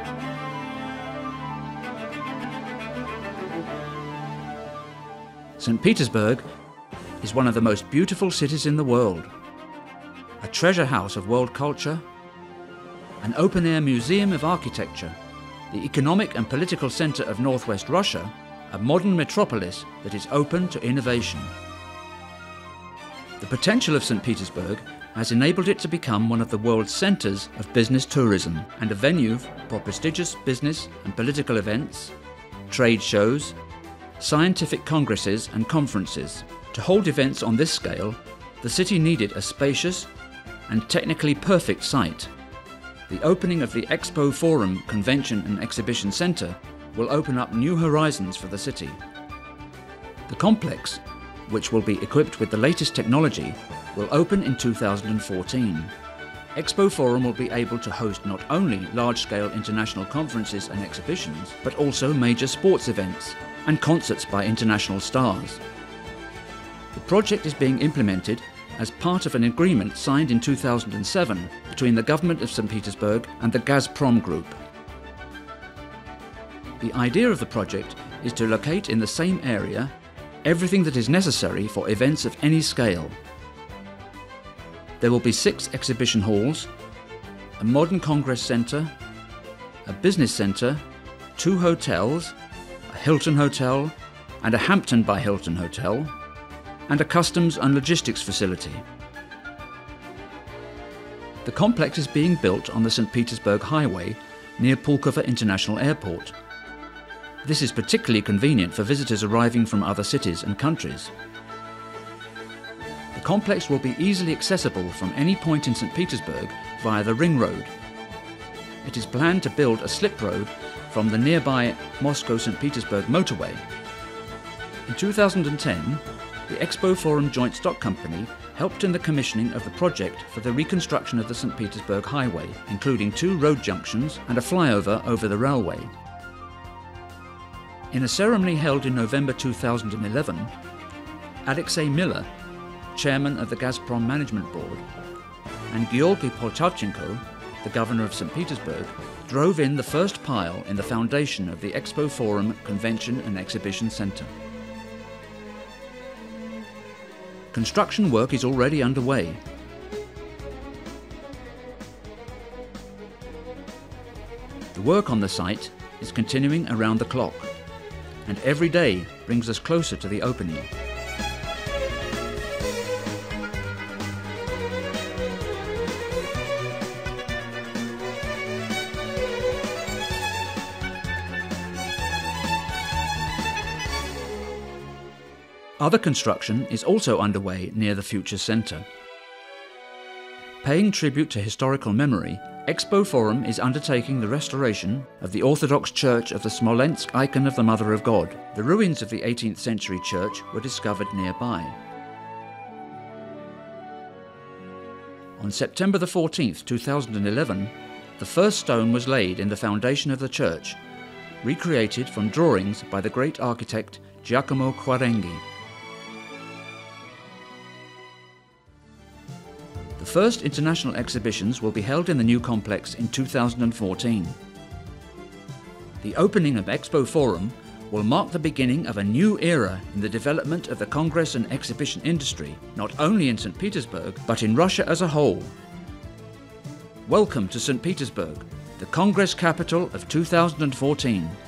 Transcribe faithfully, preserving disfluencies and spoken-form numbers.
Saint Petersburg is one of the most beautiful cities in the world, a treasure house of world culture, an open-air museum of architecture, the economic and political centre of northwest Russia, a modern metropolis that is open to innovation. The potential of Saint Petersburg has enabled it to become one of the world's centres of business tourism and a venue for prestigious business and political events, trade shows, scientific congresses and conferences. To hold events on this scale, the city needed a spacious and technically perfect site. The opening of the ExpoForum Convention and Exhibition Centre will open up new horizons for the city. The complex, which will be equipped with the latest technology, will open in two thousand fourteen. ExpoForum will be able to host not only large-scale international conferences and exhibitions, but also major sports events and concerts by international stars. The project is being implemented as part of an agreement signed in two thousand seven between the government of Saint Petersburg and the Gazprom Group. The idea of the project is to locate in the same area everything that is necessary for events of any scale. There will be six exhibition halls, a modern congress centre, a business centre, two hotels, a Hilton Hotel and a Hampton by Hilton Hotel, and a customs and logistics facility. The complex is being built on the Saint Petersburg Highway near Pulkovo International Airport. This is particularly convenient for visitors arriving from other cities and countries. The complex will be easily accessible from any point in Saint Petersburg via the Ring Road. It is planned to build a slip road from the nearby Moscow-Saint Petersburg motorway. In two thousand ten, the ExpoForum Joint Stock Company helped in the commissioning of the project for the reconstruction of the Saint Petersburg Highway, including two road junctions and a flyover over the railway. In a ceremony held in November two thousand eleven, Alexei Miller, chairman of the Gazprom Management Board, and Georgy Poltavchenko, the governor of Saint Petersburg, drove in the first pile in the foundation of the ExpoForum Convention and Exhibition Centre. Construction work is already underway. The work on the site is continuing around the clock, and every day brings us closer to the opening. Other construction is also underway near the future centre. Paying tribute to historical memory, ExpoForum is undertaking the restoration of the Orthodox Church of the Smolensk icon of the Mother of God. The ruins of the eighteenth century church were discovered nearby. On September the fourteenth, two thousand eleven, the first stone was laid in the foundation of the church, recreated from drawings by the great architect Giacomo Quarenghi. The first international exhibitions will be held in the new complex in two thousand fourteen. The opening of ExpoForum will mark the beginning of a new era in the development of the congress and exhibition industry, not only in Saint Petersburg, but in Russia as a whole. Welcome to Saint Petersburg, the Congress capital of two thousand fourteen.